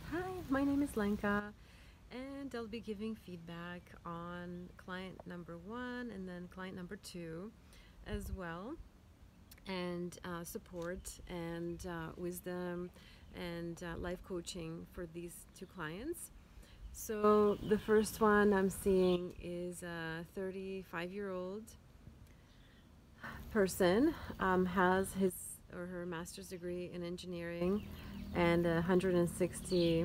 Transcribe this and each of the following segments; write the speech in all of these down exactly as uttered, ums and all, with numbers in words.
Hi, my name is Lenka, and I'll be giving feedback on client number one and then client number two as well, and uh, support and uh, wisdom and uh, life coaching for these two clients. So, the first one I'm seeing is a thirty-five year old person, um, has his or her master's degree in engineering and one hundred sixty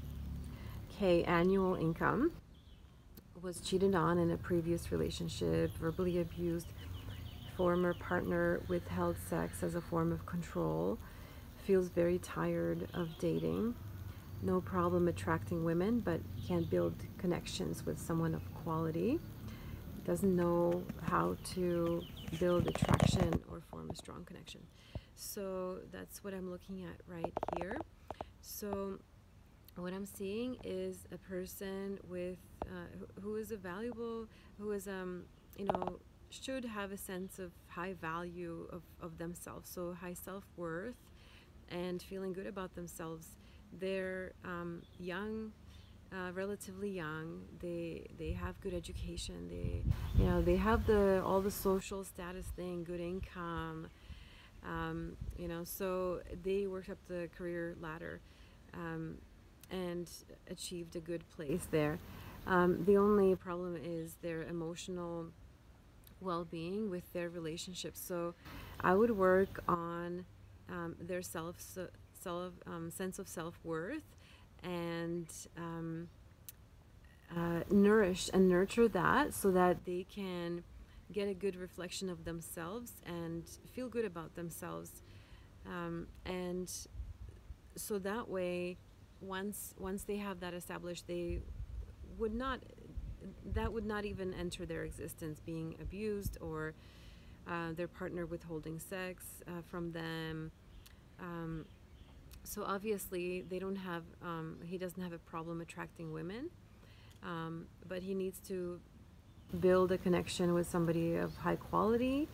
k annual income, was cheated on in a previous relationship, verbally abused, former partner withheld sex as a form of control, feels very tired of dating, no problem attracting women, but can't build connections with someone of quality, doesn't know how to build attraction or form a strong connection. So that's what I'm looking at right here. So what I'm seeing is a person with uh, who, who is a valuable, who is um you know should have a sense of high value of, of themselves, so high self-worth and feeling good about themselves. They're um, young, uh, relatively young. They they have good education. They you know they have the all the social status thing, good income. Um, you know, so they worked up the career ladder. Um, and achieved a good place there. Um, the only problem is their emotional well-being with their relationships. So I would work on um, their self, self um, sense of self-worth, and um, uh, nourish and nurture that so that they can get a good reflection of themselves and feel good about themselves. Um, and so that way, once once they have that established, they would not that would not even enter their existence, being abused or uh, their partner withholding sex uh, from them. um, so obviously they don't have um, he doesn't have a problem attracting women, um, but he needs to build a connection with somebody of high quality.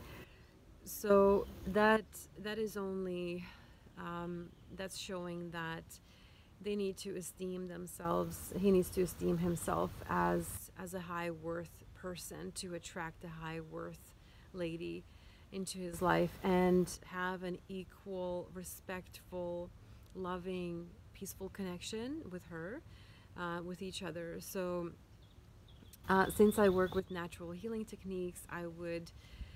So that that is only um, that's showing that they need to esteem themselves. He needs to esteem himself as as a high worth person to attract a high worth lady into his life and have an equal, respectful, loving, peaceful connection with her, uh, with each other. So uh, since I work with natural healing techniques, I would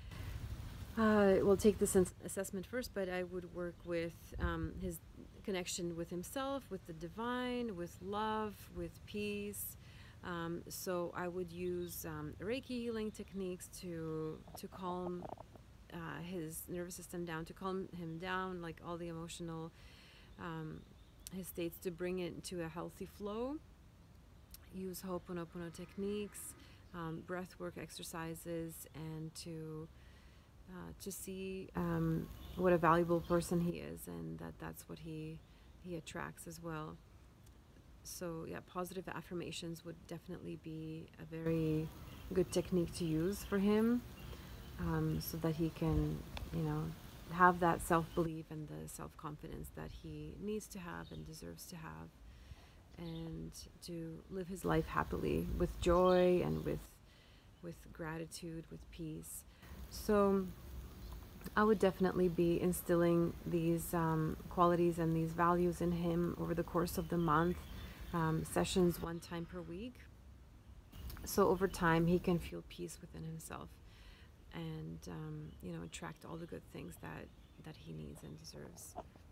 uh, we'll take this assessment first, but I would work with um, his connection with himself, with the divine, with love, with peace. Um, so I would use um, Reiki healing techniques to to calm uh, his nervous system down, to calm him down, like all the emotional um, his states, to bring it into a healthy flow. Use Ho'oponopono techniques, um, breath work exercises, and to uh, to see um, what a valuable person he is, and that that's what he he attracts as well. So yeah, positive affirmations would definitely be a very good technique to use for him, um, so that he can, you know, have that self-belief and the self-confidence that he needs to have and deserves to have, and to live his life happily with joy and with with gratitude, with peace. So I would definitely be instilling these um, qualities and these values in him over the course of the month, um, sessions one time per week. So over time, he can feel peace within himself and um, you know attract all the good things that that he needs and deserves.